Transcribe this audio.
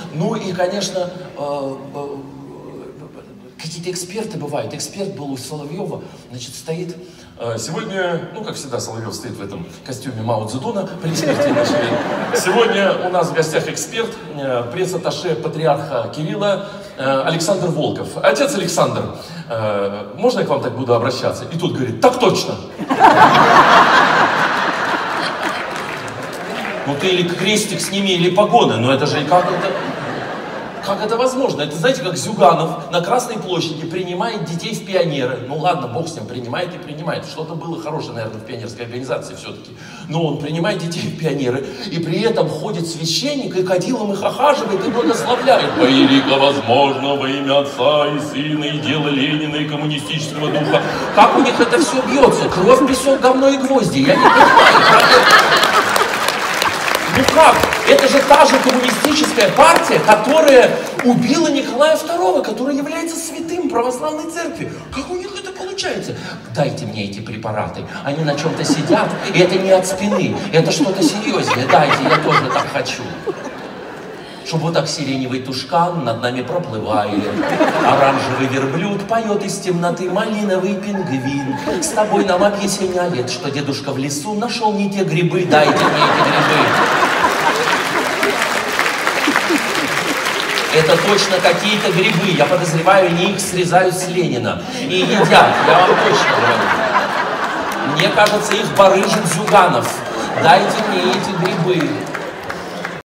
Ну и, конечно, какие-то эксперты бывают. Эксперт был у Соловьева, значит, стоит. Сегодня, ну, как всегда, Соловьев стоит в этом костюме Мао Цзэдуна, при эксперте начали. Сегодня у нас в гостях эксперт, пресс-атташе патриарха Кирилла Александр Волков. Отец Александр, можно я к вам так буду обращаться? И тут говорит, так точно. Ну ты или крестик сними, или погоны, но это же как это возможно? Это, знаете, как Зюганов на Красной площади принимает детей в пионеры. Ну ладно, бог с ним, принимает и принимает. Что-то было хорошее, наверное, в пионерской организации все-таки. Но он принимает детей в пионеры, и при этом ходит священник, и кадилом их охаживает и благословляет. Во велико возможно, во имя Отца и Сына, и дела Ленина, и коммунистического духа. Как у них это все бьется? Кровь, песок, говно и гвозди. Я не понимаю. Ну как? Это же та же коммунистическая партия, которая убила Николая II, который является святым православной церкви. Как у них это получается? Дайте мне эти препараты. Они на чем-то сидят, и это не от спины, это что-то серьезное. Дайте, я тоже так хочу. Чтобы вот так сиреневый тушкан над нами проплывает. Оранжевый верблюд поет из темноты малиновый пингвин. С тобой нам объясняет, что дедушка в лесу нашел не те грибы. Дайте мне эти грибы. Это точно какие-то грибы. Я подозреваю, они их срезают с Ленина. И едят, я вам точно говорю. Мне кажется, их барыжит Зюганов. Дайте мне эти грибы.